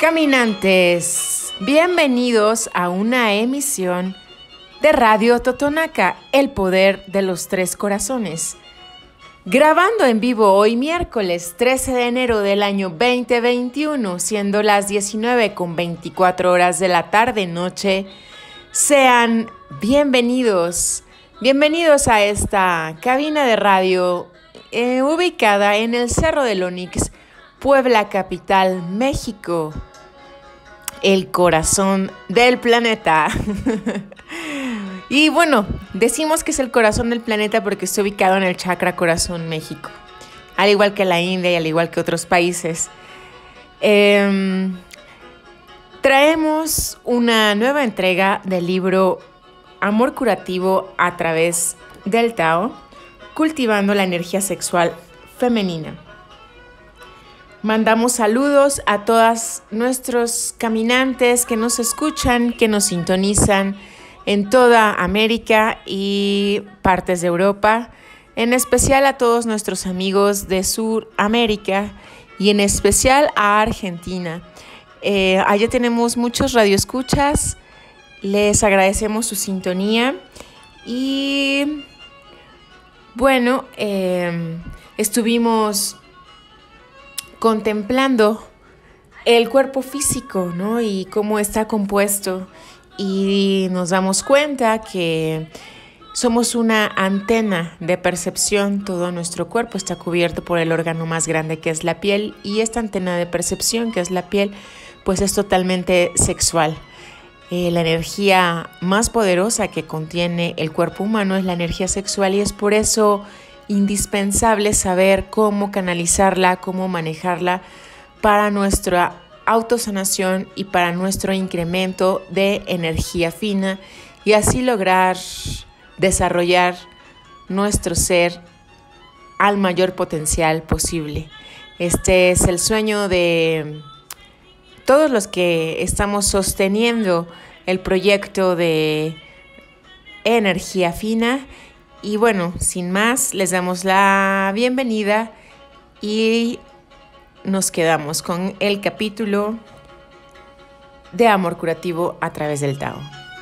Caminantes, bienvenidos a una emisión de Radio Totonaca, el poder de los tres corazones. Grabando en vivo hoy miércoles 13 de enero del año 2021, siendo las 19:24 de la tarde-noche. Sean bienvenidos a esta cabina de radio ubicada en el Cerro del Onix, Puebla capital, México, el corazón del planeta. Y bueno, decimos que es el corazón del planeta porque está ubicado en el chakra corazón México, al igual que la India y al igual que otros países. Traemos una nueva entrega del libro Amor curativo a través del Tao, cultivando la energía sexual femenina. Mandamos saludos a todos nuestros caminantes que nos escuchan, que nos sintonizan en toda América y partes de Europa, en especial a todos nuestros amigos de Sudamérica y en especial a Argentina. Allá tenemos muchos radioescuchas, les agradecemos su sintonía y bueno, estuvimos contemplando el cuerpo físico, ¿no? Y cómo está compuesto, y nos damos cuenta que somos una antena de percepción. Todo nuestro cuerpo está cubierto por el órgano más grande, que es la piel, y esta antena de percepción, que es la piel, pues es totalmente sexual. La energía más poderosa que contiene el cuerpo humano es la energía sexual, y es por eso indispensable saber cómo canalizarla, cómo manejarla para nuestra autosanación y para nuestro incremento de energía fina, y así lograr desarrollar nuestro ser al mayor potencial posible. Este es el sueño de todos los que estamos sosteniendo el proyecto de energía fina. Y bueno, sin más, les damos la bienvenida y nos quedamos con el capítulo de Amor curativo a través del Tao.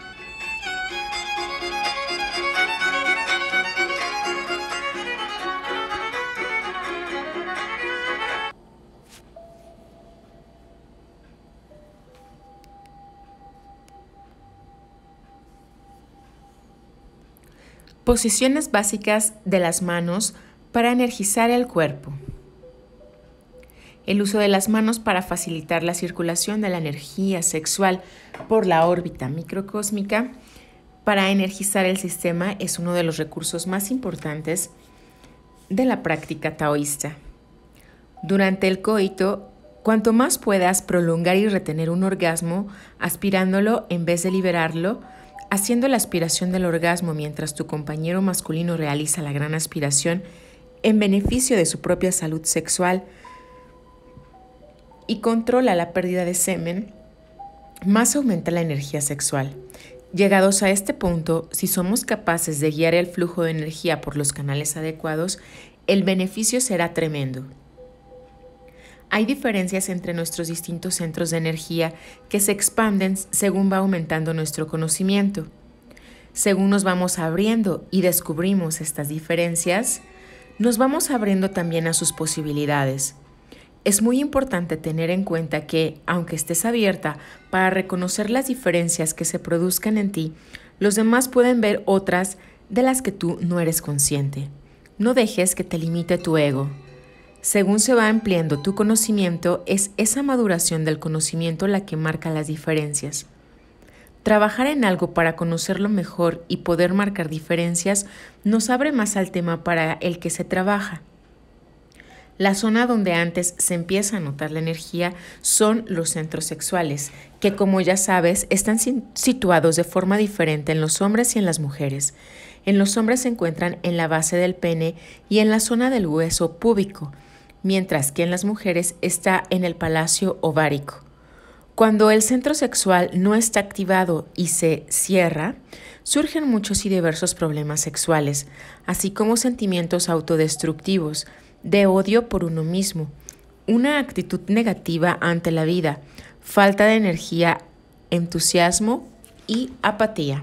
Posiciones básicas de las manos para energizar el cuerpo. El uso de las manos para facilitar la circulación de la energía sexual por la órbita microcósmica para energizar el sistema es uno de los recursos más importantes de la práctica taoísta. Durante el coito, cuanto más puedas prolongar y retener un orgasmo, aspirándolo en vez de liberarlo, haciendo la aspiración del orgasmo mientras tu compañero masculino realiza la gran aspiración en beneficio de su propia salud sexual y controla la pérdida de semen, más aumenta la energía sexual. Llegados a este punto, si somos capaces de guiar el flujo de energía por los canales adecuados, el beneficio será tremendo. Hay diferencias entre nuestros distintos centros de energía que se expanden según va aumentando nuestro conocimiento. Según nos vamos abriendo y descubrimos estas diferencias, nos vamos abriendo también a sus posibilidades. Es muy importante tener en cuenta que, aunque estés abierta para reconocer las diferencias que se produzcan en ti, los demás pueden ver otras de las que tú no eres consciente. No dejes que te limite tu ego. Según se va ampliando tu conocimiento, es esa maduración del conocimiento la que marca las diferencias. Trabajar en algo para conocerlo mejor y poder marcar diferencias nos abre más al tema para el que se trabaja. La zona donde antes se empieza a notar la energía son los centros sexuales, que como ya sabes están situados de forma diferente en los hombres y en las mujeres. En los hombres se encuentran en la base del pene y en la zona del hueso púbico, mientras que en las mujeres está en el palacio ovárico. Cuando el centro sexual no está activado y se cierra, surgen muchos y diversos problemas sexuales, así como sentimientos autodestructivos, de odio por uno mismo, una actitud negativa ante la vida, falta de energía, entusiasmo y apatía.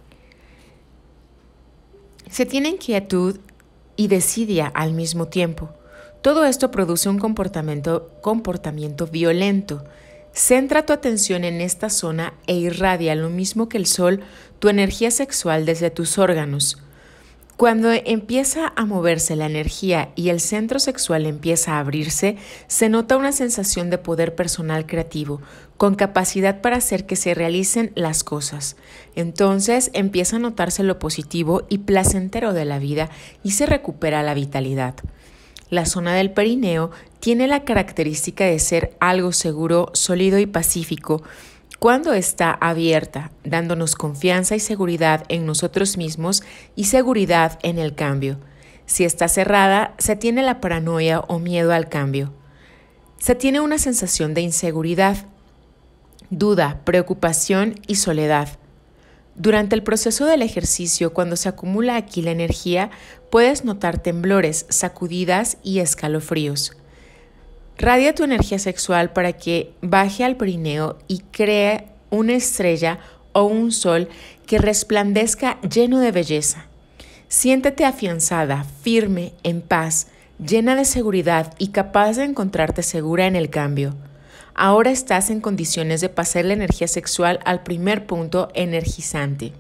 Se tiene inquietud y desidia al mismo tiempo. Todo esto produce un comportamiento violento. Centra tu atención en esta zona e irradia lo mismo que el sol tu energía sexual desde tus órganos. Cuando empieza a moverse la energía y el centro sexual empieza a abrirse, se nota una sensación de poder personal creativo, con capacidad para hacer que se realicen las cosas. Entonces empieza a notarse lo positivo y placentero de la vida y se recupera la vitalidad. La zona del perineo tiene la característica de ser algo seguro, sólido y pacífico, cuando está abierta, dándonos confianza y seguridad en nosotros mismos y seguridad en el cambio. Si está cerrada, se tiene la paranoia o miedo al cambio. Se tiene una sensación de inseguridad, duda, preocupación y soledad. Durante el proceso del ejercicio, cuando se acumula aquí la energía, puedes notar temblores, sacudidas y escalofríos. Radia tu energía sexual para que baje al perineo y cree una estrella o un sol que resplandezca lleno de belleza. Siéntete afianzada, firme, en paz, llena de seguridad y capaz de encontrarte segura en el cambio. Ahora estás en condiciones de pasar la energía sexual al primer punto energizante.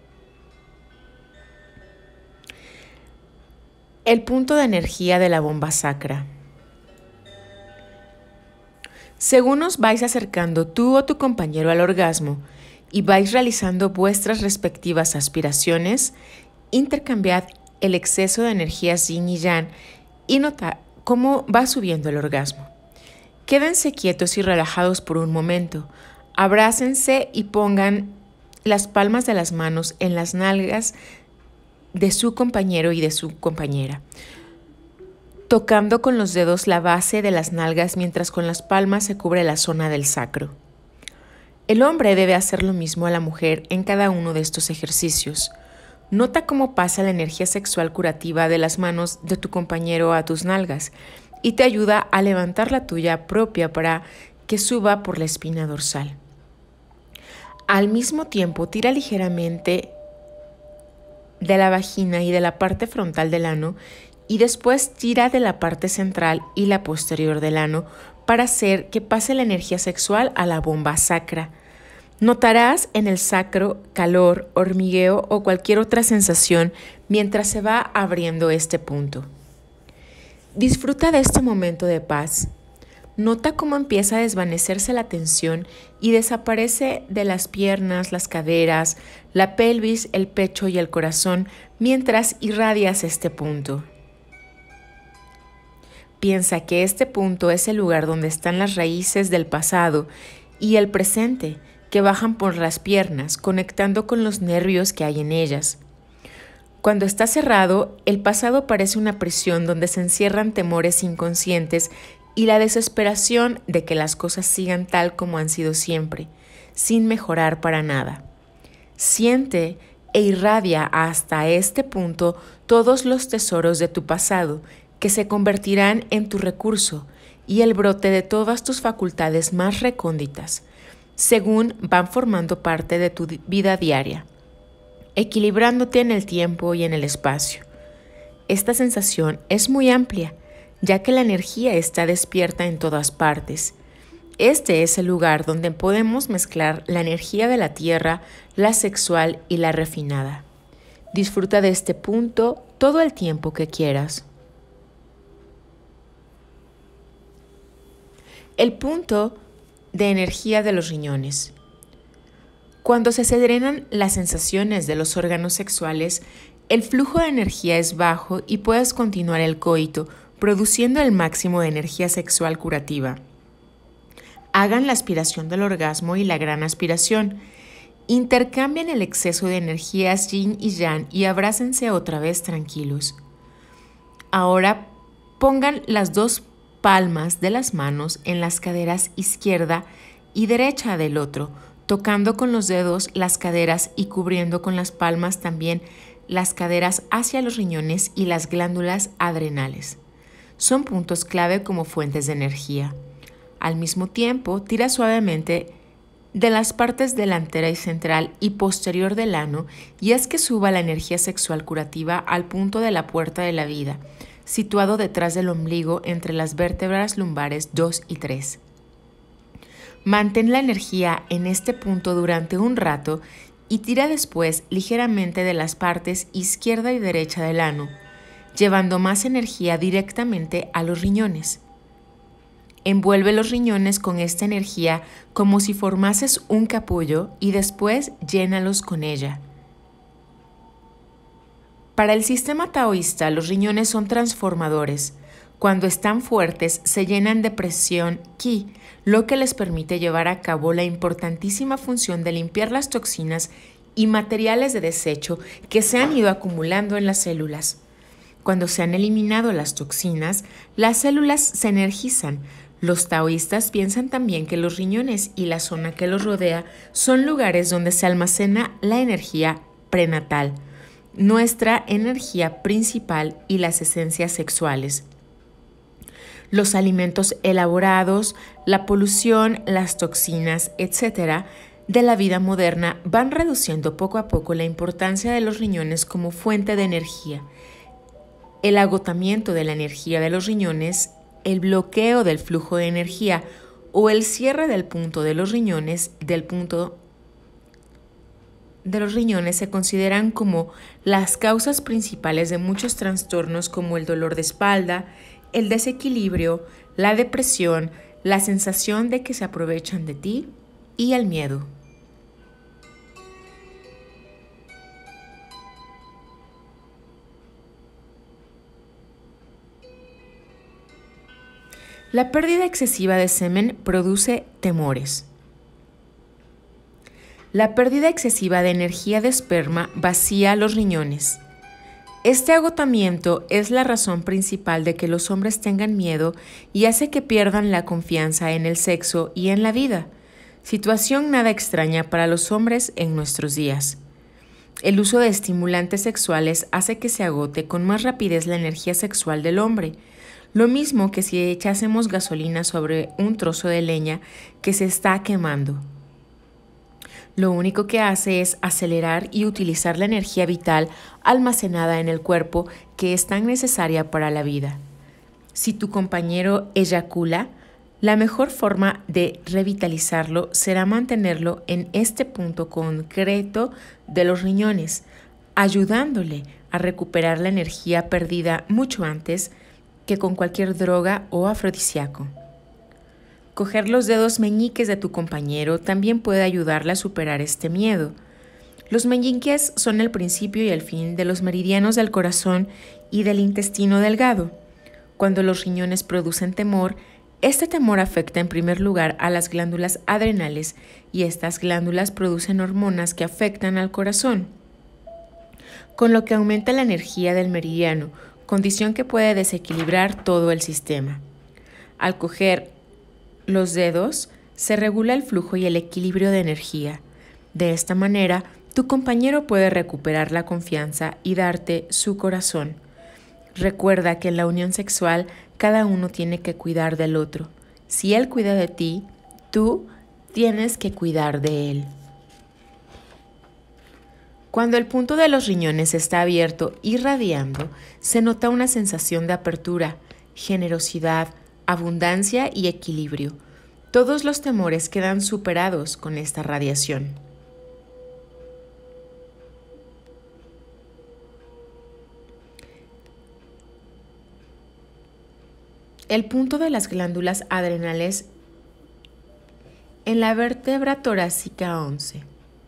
El punto de energía de la bomba sacra. Según os vais acercando tú o tu compañero al orgasmo y vais realizando vuestras respectivas aspiraciones, intercambiad el exceso de energías yin y yang y notad cómo va subiendo el orgasmo. Quédense quietos y relajados por un momento, abrácense y pongan las palmas de las manos en las nalgas de su compañero y de su compañera, tocando con los dedos la base de las nalgas mientras con las palmas se cubre la zona del sacro. El hombre debe hacer lo mismo a la mujer en cada uno de estos ejercicios. Nota cómo pasa la energía sexual curativa de las manos de tu compañero a tus nalgas y te ayuda a levantar la tuya propia para que suba por la espina dorsal. Al mismo tiempo, tira ligeramente de la vagina y de la parte frontal del ano y después tira de la parte central y la posterior del ano para hacer que pase la energía sexual a la bomba sacra. Notarás en el sacro calor, hormigueo o cualquier otra sensación mientras se va abriendo este punto. Disfruta de este momento de paz. Nota cómo empieza a desvanecerse la tensión y desaparece de las piernas, las caderas, la pelvis, el pecho y el corazón mientras irradias este punto. Piensa que este punto es el lugar donde están las raíces del pasado y el presente que bajan por las piernas, conectando con los nervios que hay en ellas. Cuando está cerrado, el pasado parece una prisión donde se encierran temores inconscientes y la desesperación de que las cosas sigan tal como han sido siempre, sin mejorar para nada. Siente e irradia hasta este punto todos los tesoros de tu pasado, que se convertirán en tu recurso y el brote de todas tus facultades más recónditas, según van formando parte de tu vida diaria, equilibrándote en el tiempo y en el espacio. Esta sensación es muy amplia, ya que la energía está despierta en todas partes. Este es el lugar donde podemos mezclar la energía de la tierra, la sexual y la refinada. Disfruta de este punto todo el tiempo que quieras. El punto de energía de los riñones. Cuando se drenan las sensaciones de los órganos sexuales, el flujo de energía es bajo y puedes continuar el coito, produciendo el máximo de energía sexual curativa. Hagan la aspiración del orgasmo y la gran aspiración. Intercambien el exceso de energías yin y yang y abrácense otra vez tranquilos. Ahora pongan las dos palmas de las manos en las caderas izquierda y derecha del otro, tocando con los dedos las caderas y cubriendo con las palmas también las caderas hacia los riñones y las glándulas adrenales. Son puntos clave como fuentes de energía. Al mismo tiempo, tira suavemente de las partes delantera y central y posterior del ano y haz que suba la energía sexual curativa al punto de la puerta de la vida, situado detrás del ombligo entre las vértebras lumbares 2 y 3. Mantén la energía en este punto durante un rato y tira después ligeramente de las partes izquierda y derecha del ano, llevando más energía directamente a los riñones. Envuelve los riñones con esta energía como si formases un capullo y después llénalos con ella. Para el sistema taoísta, los riñones son transformadores. Cuando están fuertes, se llenan de presión Qi, lo que les permite llevar a cabo la importantísima función de limpiar las toxinas y materiales de desecho que se han ido acumulando en las células. Cuando se han eliminado las toxinas, las células se energizan. Los taoístas piensan también que los riñones y la zona que los rodea son lugares donde se almacena la energía prenatal, nuestra energía principal y las esencias sexuales. Los alimentos elaborados, la polución, las toxinas, etc., de la vida moderna van reduciendo poco a poco la importancia de los riñones como fuente de energía. El agotamiento de la energía de los riñones, el bloqueo del flujo de energía o el cierre del punto de los riñones, se consideran como las causas principales de muchos trastornos como el dolor de espalda, el desequilibrio, la depresión, la sensación de que se aprovechan de ti y el miedo. La pérdida excesiva de semen produce temores. La pérdida excesiva de energía de esperma vacía los riñones. Este agotamiento es la razón principal de que los hombres tengan miedo y hace que pierdan la confianza en el sexo y en la vida, situación nada extraña para los hombres en nuestros días. El uso de estimulantes sexuales hace que se agote con más rapidez la energía sexual del hombre, lo mismo que si echásemos gasolina sobre un trozo de leña que se está quemando. Lo único que hace es acelerar y utilizar la energía vital almacenada en el cuerpo que es tan necesaria para la vida. Si tu compañero eyacula, la mejor forma de revitalizarlo será mantenerlo en este punto concreto de los riñones, ayudándole a recuperar la energía perdida mucho antes que con cualquier droga o afrodisíaco. Coger los dedos meñiques de tu compañero también puede ayudarle a superar este miedo. Los meñiques son el principio y el fin de los meridianos del corazón y del intestino delgado. Cuando los riñones producen temor, este temor afecta en primer lugar a las glándulas adrenales y estas glándulas producen hormonas que afectan al corazón, con lo que aumenta la energía del meridiano, condición que puede desequilibrar todo el sistema. Al coger los dedos, se regula el flujo y el equilibrio de energía. De esta manera, tu compañero puede recuperar la confianza y darte su corazón. Recuerda que en la unión sexual, cada uno tiene que cuidar del otro. Si él cuida de ti, tú tienes que cuidar de él. Cuando el punto de los riñones está abierto y radiando, se nota una sensación de apertura, generosidad, abundancia y equilibrio. Todos los temores quedan superados con esta radiación. El punto de las glándulas adrenales en la vértebra torácica 11.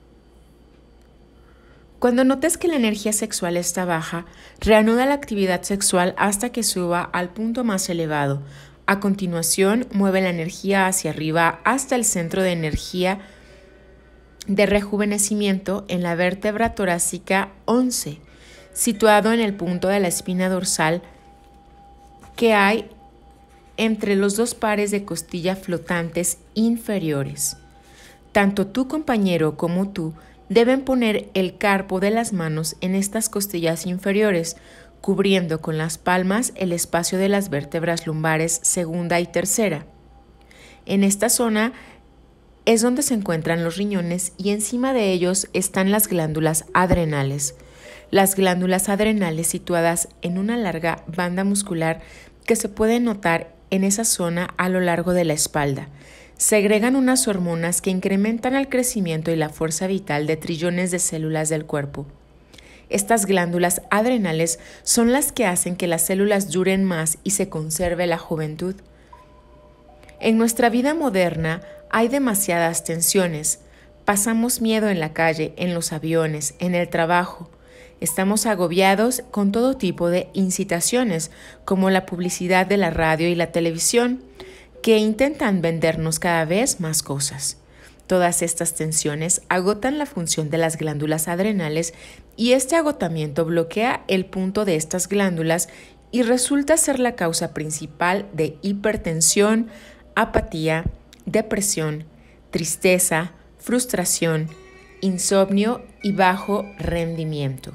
Cuando notes que la energía sexual está baja, reanuda la actividad sexual hasta que suba al punto más elevado. A continuación, mueve la energía hacia arriba hasta el centro de energía de rejuvenecimiento en la vértebra torácica 11, situado en el punto de la espina dorsal que hay entre los dos pares de costilla flotantes inferiores. Tanto tu compañero como tú deben poner el carpo de las manos en estas costillas inferiores, cubriendo con las palmas el espacio de las vértebras lumbares segunda y tercera. En esta zona es donde se encuentran los riñones y encima de ellos están las glándulas adrenales. Las glándulas adrenales situadas en una larga banda muscular que se puede notar en esa zona a lo largo de la espalda. Segregan unas hormonas que incrementan el crecimiento y la fuerza vital de trillones de células del cuerpo. Estas glándulas adrenales son las que hacen que las células duren más y se conserve la juventud. En nuestra vida moderna hay demasiadas tensiones. Pasamos miedo en la calle, en los aviones, en el trabajo. Estamos agobiados con todo tipo de incitaciones, como la publicidad de la radio y la televisión, que intentan vendernos cada vez más cosas. Todas estas tensiones agotan la función de las glándulas adrenales y este agotamiento bloquea el punto de estas glándulas y resulta ser la causa principal de hipertensión, apatía, depresión, tristeza, frustración, insomnio y bajo rendimiento.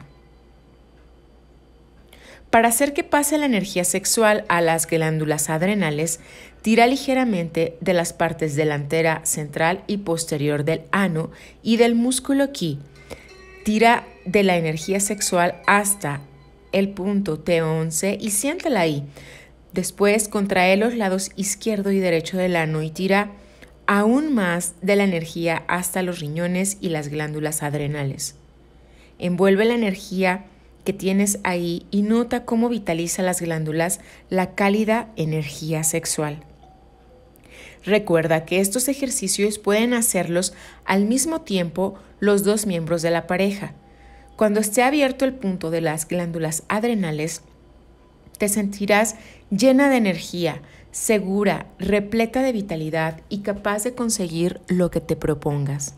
Para hacer que pase la energía sexual a las glándulas adrenales, tira ligeramente de las partes delantera, central y posterior del ano y del músculo Ki. Tira de la energía sexual hasta el punto T11 y siéntela ahí. Después contrae los lados izquierdo y derecho del ano y tira aún más de la energía hasta los riñones y las glándulas adrenales. Envuelve la energía que tienes ahí y nota cómo vitaliza las glándulas la cálida energía sexual. Recuerda que estos ejercicios pueden hacerlos al mismo tiempo los dos miembros de la pareja. Cuando esté abierto el punto de las glándulas adrenales, te sentirás llena de energía, segura, repleta de vitalidad y capaz de conseguir lo que te propongas.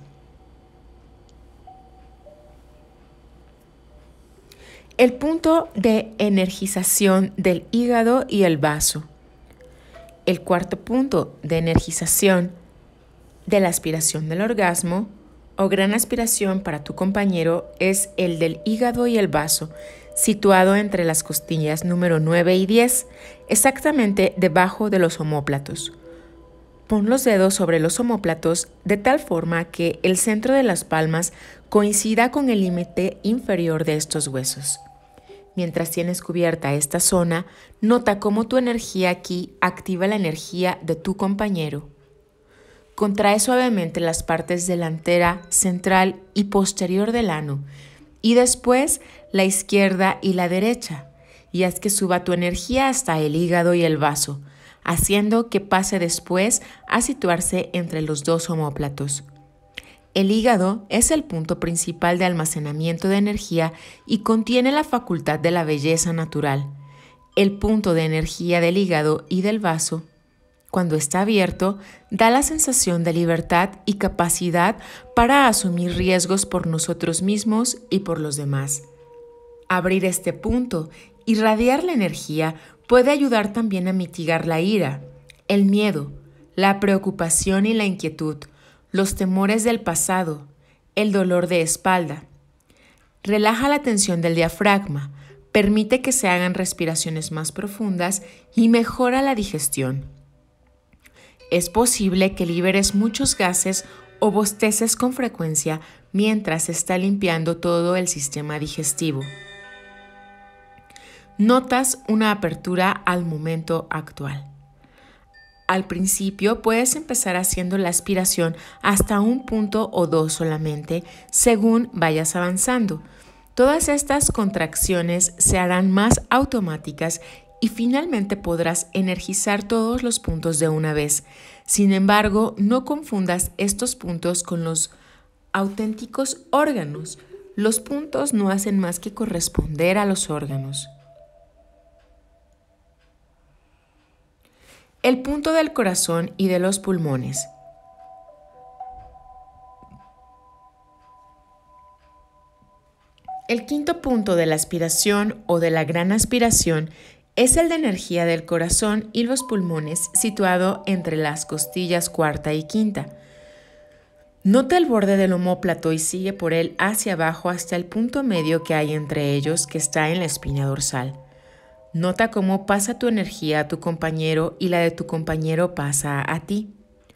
El punto de energización del hígado y el vaso. El cuarto punto de energización de la aspiración del orgasmo o gran aspiración para tu compañero es el del hígado y el vaso, situado entre las costillas número 9 y 10, exactamente debajo de los omóplatos. Pon los dedos sobre los omóplatos de tal forma que el centro de las palmas coincida con el límite inferior de estos huesos. Mientras tienes cubierta esta zona, nota cómo tu energía aquí activa la energía de tu compañero. Contrae suavemente las partes delantera, central y posterior del ano, y después la izquierda y la derecha, y haz que suba tu energía hasta el hígado y el vaso, haciendo que pase después a situarse entre los dos omóplatos. El hígado es el punto principal de almacenamiento de energía y contiene la facultad de la belleza natural. El punto de energía del hígado y del vaso, cuando está abierto, da la sensación de libertad y capacidad para asumir riesgos por nosotros mismos y por los demás. Abrir este punto, irradiar la energía, puede ayudar también a mitigar la ira, el miedo, la preocupación y la inquietud, los temores del pasado, el dolor de espalda. Relaja la tensión del diafragma, permite que se hagan respiraciones más profundas y mejora la digestión. Es posible que liberes muchos gases o bosteces con frecuencia mientras se está limpiando todo el sistema digestivo. Notas una apertura al momento actual. Al principio puedes empezar haciendo la aspiración hasta un punto o dos solamente, según vayas avanzando. Todas estas contracciones se harán más automáticas y finalmente podrás energizar todos los puntos de una vez. Sin embargo, no confundas estos puntos con los auténticos órganos. Los puntos no hacen más que corresponder a los órganos. El punto del corazón y de los pulmones. El quinto punto de la aspiración o de la gran aspiración es el de energía del corazón y los pulmones, situado entre las costillas cuarta y quinta. Nota el borde del omóplato y sigue por él hacia abajo hasta el punto medio que hay entre ellos, que está en la espina dorsal. Nota cómo pasa tu energía a tu compañero y la de tu compañero pasa a ti.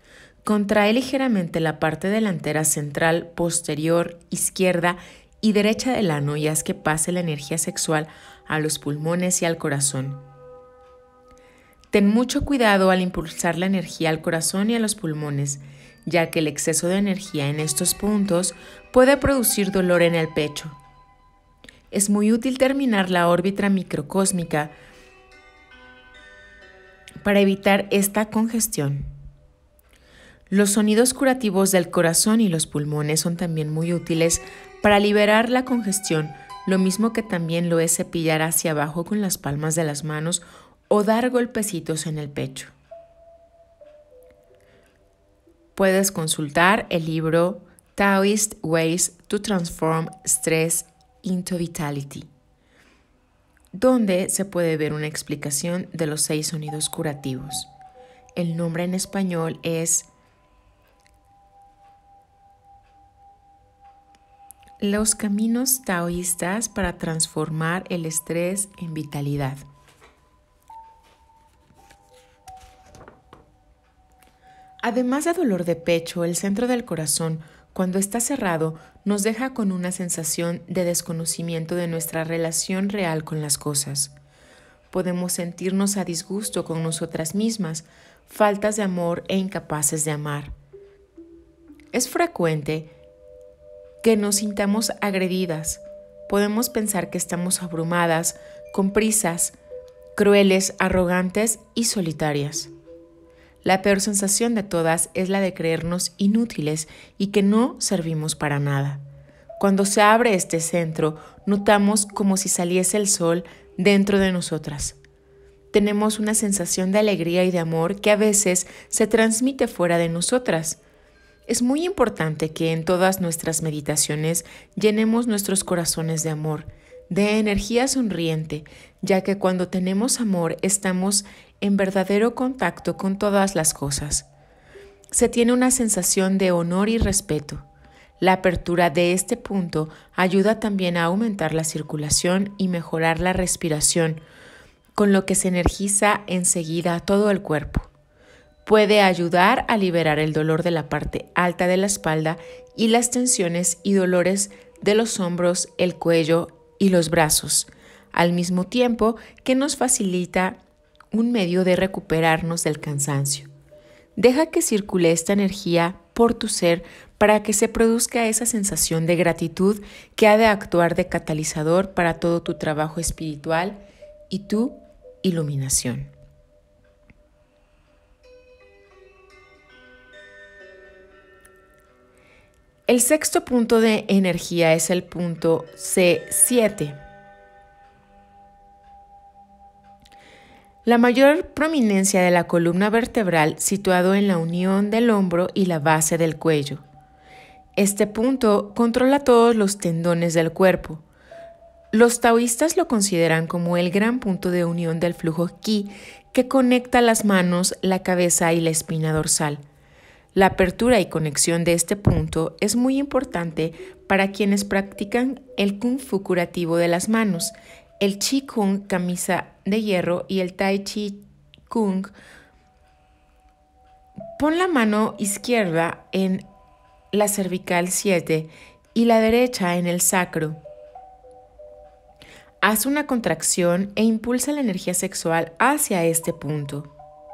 Contrae ligeramente la parte delantera central, posterior, izquierda y derecha del ano y haz que pase la energía sexual a los pulmones y al corazón. Ten mucho cuidado al impulsar la energía al corazón y a los pulmones, ya que el exceso de energía en estos puntos puede producir dolor en el pecho. Es muy útil terminar la órbita microcósmica para evitar esta congestión. Los sonidos curativos del corazón y los pulmones son también muy útiles para liberar la congestión, lo mismo que también lo es cepillar hacia abajo con las palmas de las manos o dar golpecitos en el pecho. Puedes consultar el libro Taoist Ways to Transform Stress into Vitality, donde se puede ver una explicación de los 6 sonidos curativos. El nombre en español es Los caminos taoístas para transformar el estrés en vitalidad. Además de dolor de pecho, el centro del corazón, cuando está cerrado, nos deja con una sensación de desconocimiento de nuestra relación real con las cosas. Podemos sentirnos a disgusto con nosotras mismas, faltas de amor e incapaces de amar. Es frecuente que nos sintamos agredidas. Podemos pensar que estamos abrumadas, con prisas, crueles, arrogantes y solitarias. La peor sensación de todas es la de creernos inútiles y que no servimos para nada. Cuando se abre este centro, notamos como si saliese el sol dentro de nosotras. Tenemos una sensación de alegría y de amor que a veces se transmite fuera de nosotras. Es muy importante que en todas nuestras meditaciones llenemos nuestros corazones de amor, de energía sonriente, ya que cuando tenemos amor estamos en verdadero contacto con todas las cosas. Se tiene una sensación de honor y respeto. La apertura de este punto ayuda también a aumentar la circulación y mejorar la respiración, con lo que se energiza enseguida todo el cuerpo. Puede ayudar a liberar el dolor de la parte alta de la espalda y las tensiones y dolores de los hombros, el cuello y los brazos, al mismo tiempo que nos facilita un medio de recuperarnos del cansancio. Deja que circule esta energía por tu ser para que se produzca esa sensación de gratitud que ha de actuar de catalizador para todo tu trabajo espiritual y tu iluminación. El sexto punto de energía es el punto C7. La mayor prominencia de la columna vertebral situado en la unión del hombro y la base del cuello. Este punto controla todos los tendones del cuerpo. Los taoístas lo consideran como el gran punto de unión del flujo ki que conecta las manos, la cabeza y la espina dorsal. La apertura y conexión de este punto es muy importante para quienes practican el Kung Fu curativo de las manos, el Chi Kung camisa de hierro y el Tai Chi Kung. Pon la mano izquierda en la cervical 7 y la derecha en el sacro. Haz una contracción e impulsa la energía sexual hacia este punto.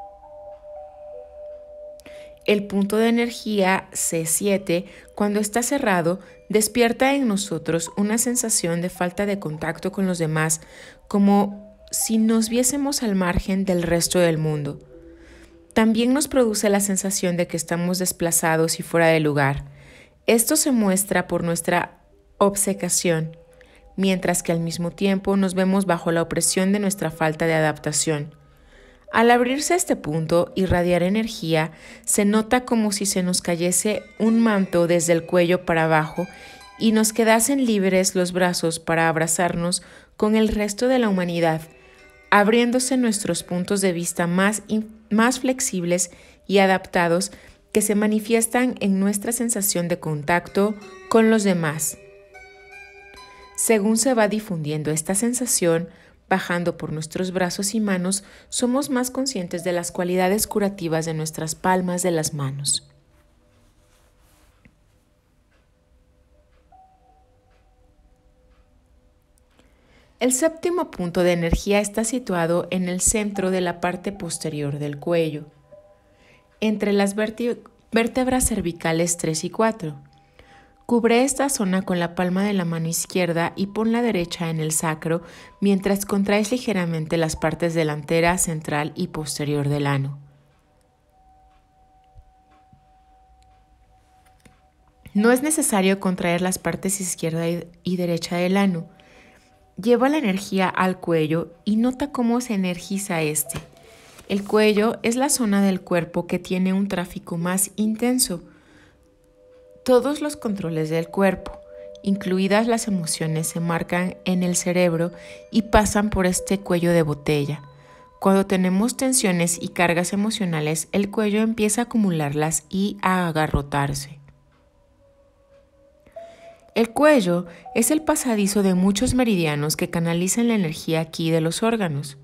El punto de energía C7, cuando está cerrado, despierta en nosotros una sensación de falta de contacto con los demás, como si nos viésemos al margen del resto del mundo. También nos produce la sensación de que estamos desplazados y fuera de lugar. Esto se muestra por nuestra obcecación, mientras que al mismo tiempo nos vemos bajo la opresión de nuestra falta de adaptación. Al abrirse este punto y irradiar energía, se nota como si se nos cayese un manto desde el cuello para abajo y nos quedasen libres los brazos para abrazarnos con el resto de la humanidad, abriéndose nuestros puntos de vista más flexibles y adaptados que se manifiestan en nuestra sensación de contacto con los demás. Según se va difundiendo esta sensación, bajando por nuestros brazos y manos, somos más conscientes de las cualidades curativas de nuestras palmas de las manos. El séptimo punto de energía está situado en el centro de la parte posterior del cuello, entre las vértebras cervicales 3 y 4. Cubre esta zona con la palma de la mano izquierda y pon la derecha en el sacro mientras contraes ligeramente las partes delantera, central y posterior del ano. No es necesario contraer las partes izquierda y derecha del ano. Lleva la energía al cuello y nota cómo se energiza este. El cuello es la zona del cuerpo que tiene un tráfico más intenso. Todos los controles del cuerpo, incluidas las emociones, se marcan en el cerebro y pasan por este cuello de botella. Cuando tenemos tensiones y cargas emocionales, el cuello empieza a acumularlas y a agarrotarse. El cuello es el pasadizo de muchos meridianos que canalizan la energía aquí de los órganos,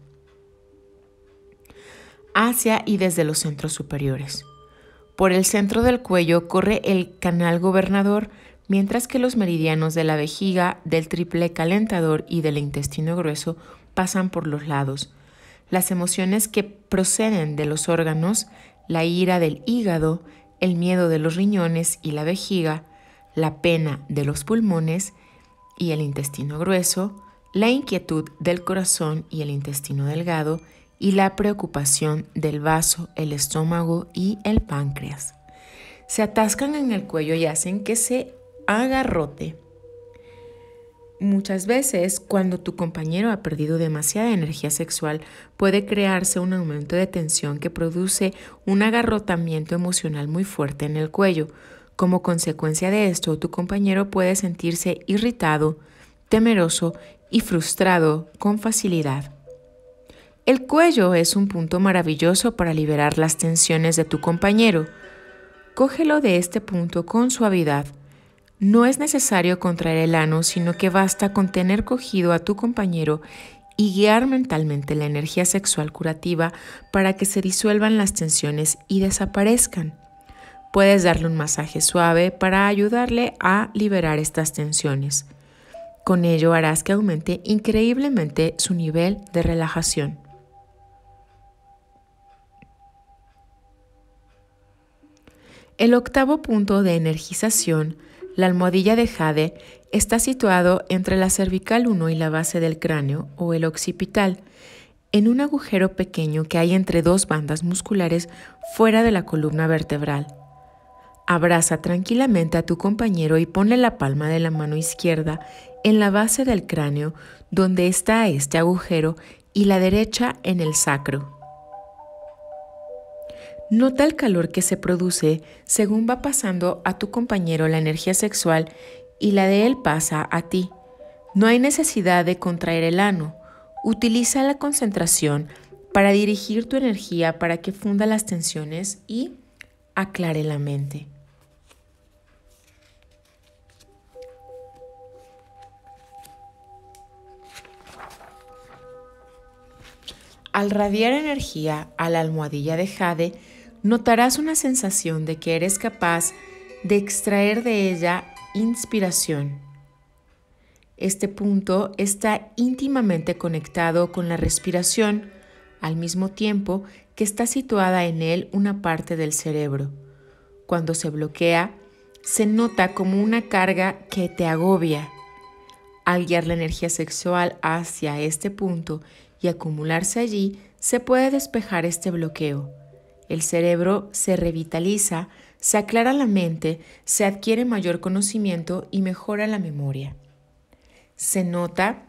hacia y desde los centros superiores. Por el centro del cuello corre el canal gobernador, mientras que los meridianos de la vejiga, del triple calentador y del intestino grueso pasan por los lados. Las emociones que proceden de los órganos, la ira del hígado, el miedo de los riñones y la vejiga, la pena de los pulmones y el intestino grueso, la inquietud del corazón y el intestino delgado, y la preocupación del vaso, el estómago y el páncreas. Se atascan en el cuello y hacen que se agarrote. Muchas veces, cuando tu compañero ha perdido demasiada energía sexual, puede crearse un aumento de tensión que produce un agarrotamiento emocional muy fuerte en el cuello. Como consecuencia de esto, tu compañero puede sentirse irritado, temeroso y frustrado con facilidad. El cuello es un punto maravilloso para liberar las tensiones de tu compañero. Cógelo de este punto con suavidad. No es necesario contraer el ano, sino que basta con tener cogido a tu compañero y guiar mentalmente la energía sexual curativa para que se disuelvan las tensiones y desaparezcan. Puedes darle un masaje suave para ayudarle a liberar estas tensiones. Con ello harás que aumente increíblemente su nivel de relajación. El octavo punto de energización, la almohadilla de jade, está situado entre la cervical 1 y la base del cráneo o el occipital, en un agujero pequeño que hay entre dos bandas musculares fuera de la columna vertebral. Abraza tranquilamente a tu compañero y ponle la palma de la mano izquierda en la base del cráneo donde está este agujero y la derecha en el sacro. Nota el calor que se produce según va pasando a tu compañero la energía sexual y la de él pasa a ti. No hay necesidad de contraer el ano. Utiliza la concentración para dirigir tu energía para que funda las tensiones y aclare la mente. Al radiar energía a la almohadilla de jade, notarás una sensación de que eres capaz de extraer de ella inspiración. Este punto está íntimamente conectado con la respiración, al mismo tiempo que está situada en él una parte del cerebro. Cuando se bloquea, se nota como una carga que te agobia. Al guiar la energía sexual hacia este punto y acumularse allí, se puede despejar este bloqueo. El cerebro se revitaliza, se aclara la mente, se adquiere mayor conocimiento y mejora la memoria. Se nota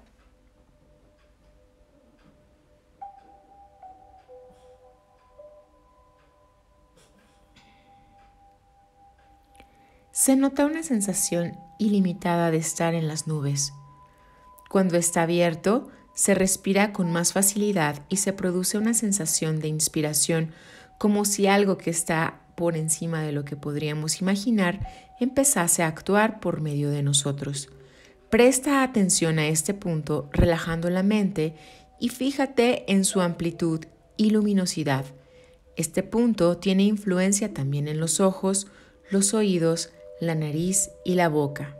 una sensación ilimitada de estar en las nubes. Cuando está abierto, se respira con más facilidad y se produce una sensación de inspiración, como si algo que está por encima de lo que podríamos imaginar empezase a actuar por medio de nosotros. Presta atención a este punto, relajando la mente, y fíjate en su amplitud y luminosidad. Este punto tiene influencia también en los ojos, los oídos, la nariz y la boca.